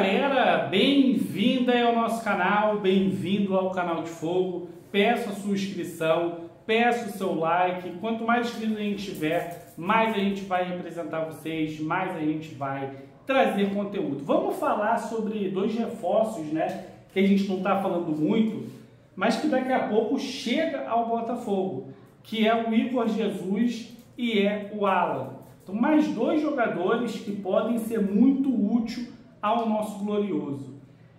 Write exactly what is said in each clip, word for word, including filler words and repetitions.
galera, bem-vinda ao nosso canal, bem-vindo ao canal de Fogo. Peço a sua inscrição, peço o seu like. Quanto mais inscritos a gente tiver, mais a gente vai representar vocês, mais a gente vai trazer conteúdo. Vamos falar sobre dois reforços, né, que a gente não está falando muito, mas que daqui a pouco chega ao Botafogo, que é o Igor Jesus e é o Alan. Então, mais dois jogadores que podem ser muito úteis ao nosso glorioso.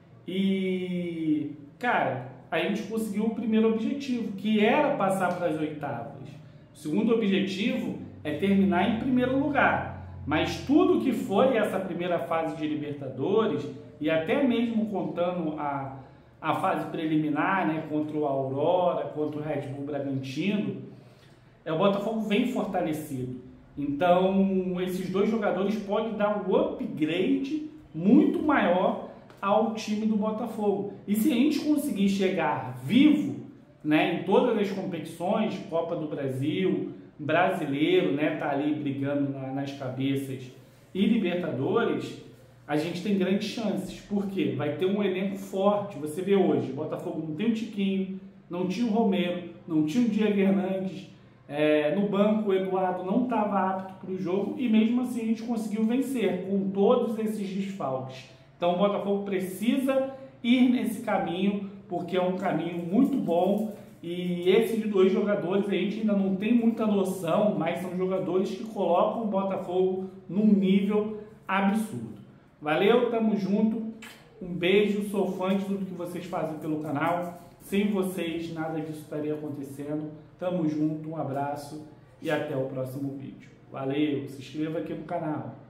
E, cara, a gente conseguiu o primeiro objetivo, que era passar para as oitavas. O segundo objetivo é terminar em primeiro lugar. Mas tudo que foi essa primeira fase de Libertadores, e até mesmo contando a, a fase preliminar, né, contra o Aurora, contra o Red Bull Bragantino, é, o Botafogo vem fortalecido. Então, esses dois jogadores podem dar um upgrade muito maior ao time do Botafogo. E se a gente conseguir chegar vivo, né, em todas as competições, Copa do Brasil, Brasileiro, né, tá ali brigando na, nas cabeças, e Libertadores, a gente tem grandes chances. Por quê? Vai ter um elenco forte. Você vê hoje, o Botafogo não tem o Tiquinho, não tinha o Romero, não tinha o Diego Hernandes. É, no banco o Eduardo não estava apto para o jogo e mesmo assim a gente conseguiu vencer com todos esses desfalques. Então o Botafogo precisa ir nesse caminho, porque é um caminho muito bom, e esses dois jogadores a gente ainda não tem muita noção, mas são jogadores que colocam o Botafogo num nível absurdo. Valeu, tamo junto, um beijo, sou fã de tudo que vocês fazem pelo canal. Sem vocês, nada disso estaria acontecendo. Tamo junto, um abraço e até o próximo vídeo. Valeu, se inscreva aqui no canal.